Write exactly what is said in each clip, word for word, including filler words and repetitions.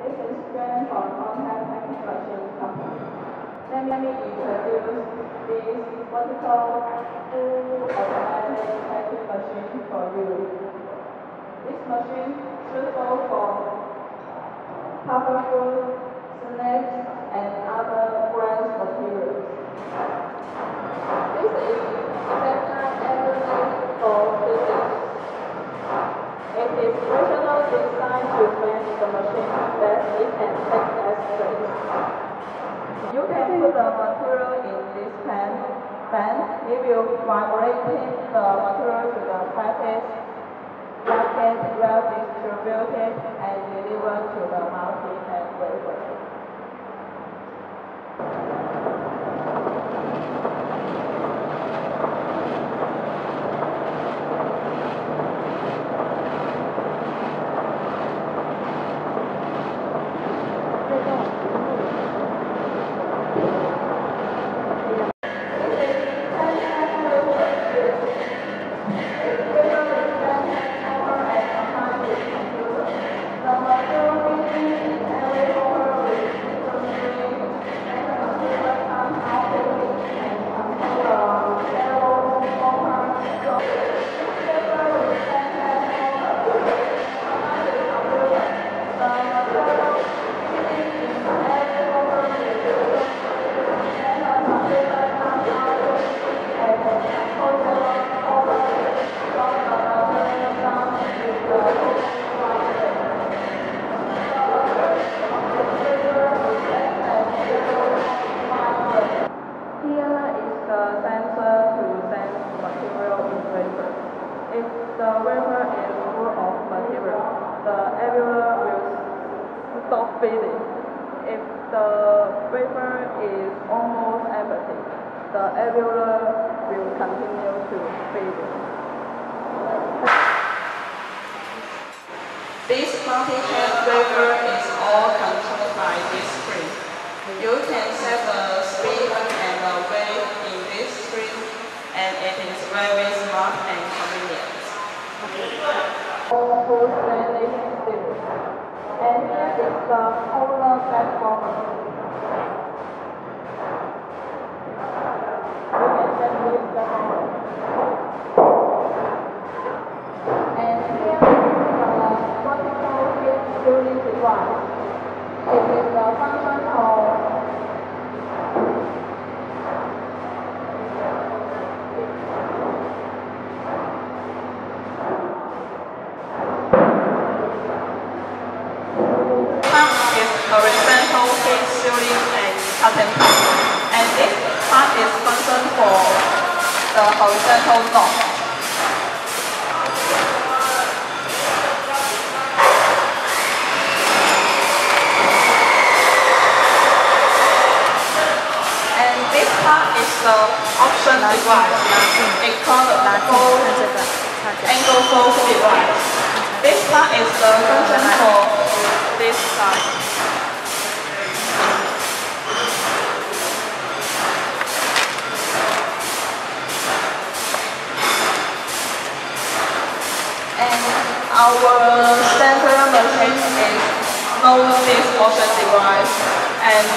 This is Jen from Contact Packing Machine Company. Let me introduce this vertical full automatic packing machine for you. This machine is suitable for puffer food, snacks, and other grain materials. This is better everything for business. It is rationally designed to match the machine that it can take as space. You can put the material in this pan, then it will vibrating the material to the package bucket well distributed and delivered to the multi-head wafer. If the wafer is full of material, the alveolar will stop feeding. If the wafer is almost empty, the alveolar will continue to feed. This multi-head wafer is all controlled by this screen. You can set the speed and the weight in this screen, and it is very smart and convenient. All full stainless steel. And here is the polar platform. You can set this platform. And here is the vertical heat shielding device. It is the function of horizontal heat shielding and cutting part. And this part is functioned for the horizontal knob. And this part is the option device. It's called the fold angle fold device. This part is the function for this side. And our standard machine is no this motion device, and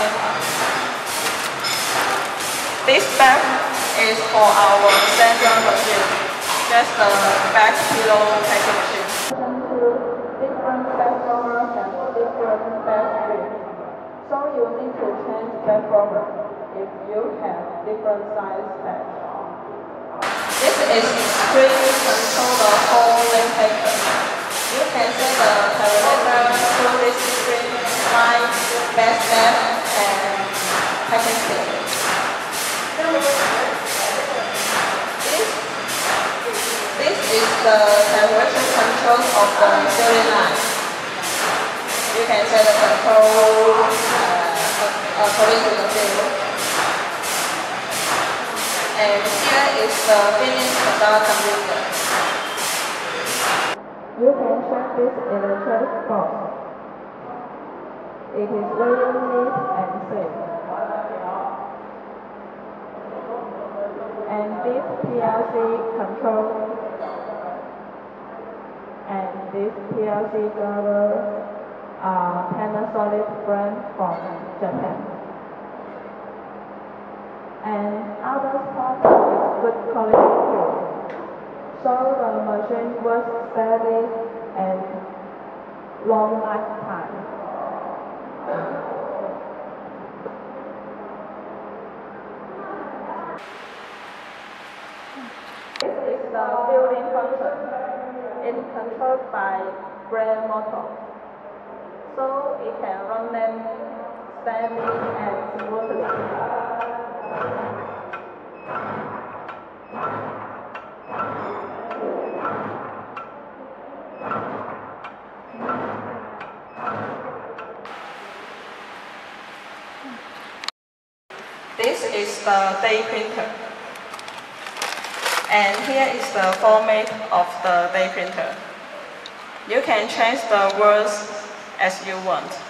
this back is for our standard machine. That's the back pillow packing machine. Different back roller and different back screen. So you need to change back roller if you have different size back. This is screen to control the whole link paper. You can set the parameter through this screen like best depth and packing speed. This, this is the direction control of the shielding line. You can set the control uh, according to the field. And here is the finished product computer. You can check this electronic box. It is very neat and safe. And this P L C control and this P L C driver are Panasonic solid brand from Japan. And other part is good quality too. So the machine works steady and long lifetime. This is the building function. It's controlled by brand motor, so it can run them steadily and smoothly. This is the day printer. And here is the format of the day printer. You can change the words as you want.